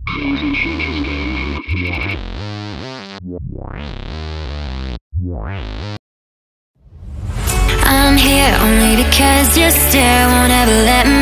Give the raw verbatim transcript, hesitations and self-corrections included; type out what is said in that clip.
I'm here only because your stare won't ever let